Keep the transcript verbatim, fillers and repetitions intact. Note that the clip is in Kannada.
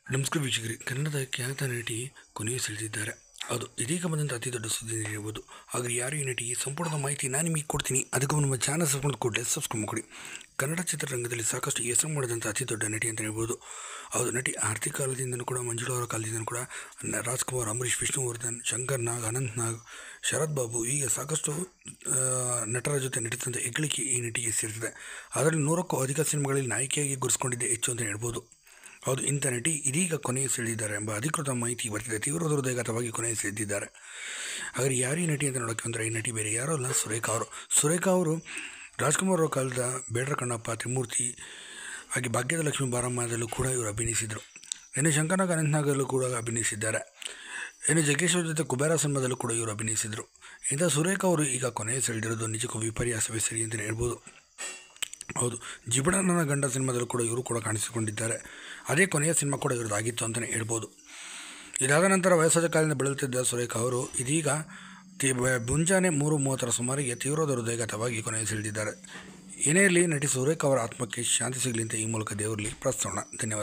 ನಮಸ್ಕಾರ ವೀಕ್ಷಕರೇ, ಕನ್ನಡದ ಖ್ಯಾತ ನಟಿ ಕೊನೆಯೇ ಸೆಳೆದಿದ್ದಾರೆ. ಹೌದು, ಇದೀಗ ಬಂದಂಥ ಅತಿ ದೊಡ್ಡ ಸುದ್ದಿ ಇರ್ಬೋದು. ಹಾಗೆ ಯಾರು ಈ ನಟಿ ಸಂಪೂರ್ಣ ಮಾಹಿತಿ ನಾನು ನಿಮಗೆ ಕೊಡ್ತೀನಿ. ಅದಕ್ಕೂ ನಮ್ಮ ಚಾನಲ್ ಸಬ್ಸ್ಕ್ರೈಬ್ ಕೂಡಲೇ ಸಬ್ಸ್ಕ್ರೈಬ್ ಮಾಡಿ. ಕನ್ನಡ ಚಿತ್ರರಂಗದಲ್ಲಿ ಸಾಕಷ್ಟು ಹೆಸರು ಮಾಡಿದಂಥ ಅತಿ ದೊಡ್ಡ ನಟಿ ಅಂತ ಹೇಳ್ಬೋದು. ಹೌದು, ನಟಿ ಆರತಿ ಕಾಲದಿಂದಲೂ ಕೂಡ, ಮಂಜುಳಾ ಅವರ ಕಾಲದಿಂದಲೂ ಕೂಡ ರಾಜ್ಕುಮಾರ್, ಅಂಬರೀಷ್, ವಿಷ್ಣುವರ್ಧನ್, ಶಂಕರ್ ನಾಗ್, ಅನಂತ್ ನಾಗ್, ಶರತ್ ಬಾಬು ಹೀಗೆ ಸಾಕಷ್ಟು ನಟರ ಜೊತೆ ನಟಿಸಿದಂಥ ಹೆಗ್ಗಳಿಕೆ ಈ ನಟಿಗೆ ಸೇರಿದೆ. ಅದರಲ್ಲಿ ನೂರಕ್ಕೂ ಅಧಿಕ ಸಿನಿಮಾಗಳಲ್ಲಿ ನಾಯಕಿಯಾಗಿ ಗುರುಸ್ಕೊಂಡಿದ್ದೆ ಹೆಚ್ಚು ಅಂತ ಹೇಳ್ಬೋದು. ಹೌದು, ಇಂಥ ನಟಿ ಇದೀಗ ಕೊನೆಗೆ ಸೆಳೆದಿದ್ದಾರೆ ಎಂಬ ಅಧಿಕೃತ ಮಾಹಿತಿ ಬರ್ತಿದೆ. ತೀವ್ರ ಹೃದಯಘಾತವಾಗಿ ಕೊನೆಗೆ ಸೆಳೆದಿದ್ದಾರೆ. ಹಾಗಾದರೆ ಯಾರು ಈ ನಟಿ ಅಂತ ನೋಡೋಕ್ಕೆ ಅಂದರೆ, ಈ ನಟಿ ಬೇರೆ ಯಾರೂ ಅಲ್ಲ, ಸುರೇಖಾ ಅವರು. ಸುರೇಖಾ ಅವರು ರಾಜ್ಕುಮಾರ್ ಅವರ ಕಾಲದ ಬೇಡ್ರ ಕಣ್ಣಪ್ಪ, ತ್ರಿಮೂರ್ತಿ ಹಾಗೆ ಭಾಗ್ಯದ ಲಕ್ಷ್ಮಿ ಬಾರಮ್ಮದಲ್ಲೂ ಕೂಡ ಇವರು ಅಭಿನಯಿಸಿದರು. ಇನ್ನು ಶಂಕರ್ನಾಗ್, ಅನಂತ್ನಾಗಲ್ಲೂ ಕೂಡ ಅಭಿನಯಿಸಿದ್ದಾರೆ. ಇನ್ನು ಜಗ್ಗೇಶ್ ಅವ್ರ ಜೊತೆ ಕುಬೇರ ಸಿನಿಮಾದಲ್ಲೂ ಕೂಡ ಇವರು ಅಭಿನಯಿಸಿದರು. ಇಂಥ ಸುರೇಖಾ ಅವರು ಈಗ ಕೊನೆಗೆ ಸೆಳೆದಿರೋದು ನಿಜಕ್ಕೂ ವಿಪರ್ಯಾಸವೇ ಸರಿ ಅಂತಲೇ ಹೇಳ್ಬೋದು. ಹೌದು, ಜಿಬಡ ನನ್ನ ಗಂಡ ಸಿನಿಮಾದಲ್ಲೂ ಕೂಡ ಇವರು ಕೂಡ ಕಾಣಿಸಿಕೊಂಡಿದ್ದಾರೆ. ಅದೇ ಕೊನೆಯ ಸಿನಿಮಾ ಕೂಡ ಇವ್ರದ್ದಾಗಿತ್ತು ಅಂತಲೇ ಹೇಳ್ಬೋದು. ಇದಾದ ನಂತರ ವಯಸ್ಸಾದ ಕಾಲದಿಂದ ಬೆಳೆಯುತ್ತಿದ್ದ ಸುರೇಖಾ ಅವರು ಇದೀಗ ಮುಂಜಾನೆ ಮೂರು ಮೂವತ್ತರ ಸುಮಾರಿಗೆ ತೀವ್ರವಾದ ಹೃದಯಘಾತವಾಗಿ ಕೊನೆಗೆ ಸೆಳೆದಿದ್ದಾರೆ. ಏನೇ ಇರಲಿ, ನಟಿ ಸುರೇಖಾ ಅವರ ಆತ್ಮಕ್ಕೆ ಶಾಂತಿ ಸಿಗಲಿ ಅಂತ ಈ ಮೂಲಕ ದೇವರಲ್ಲಿ ಪ್ರಾರ್ಥಿಸೋಣ. ಧನ್ಯವಾದ.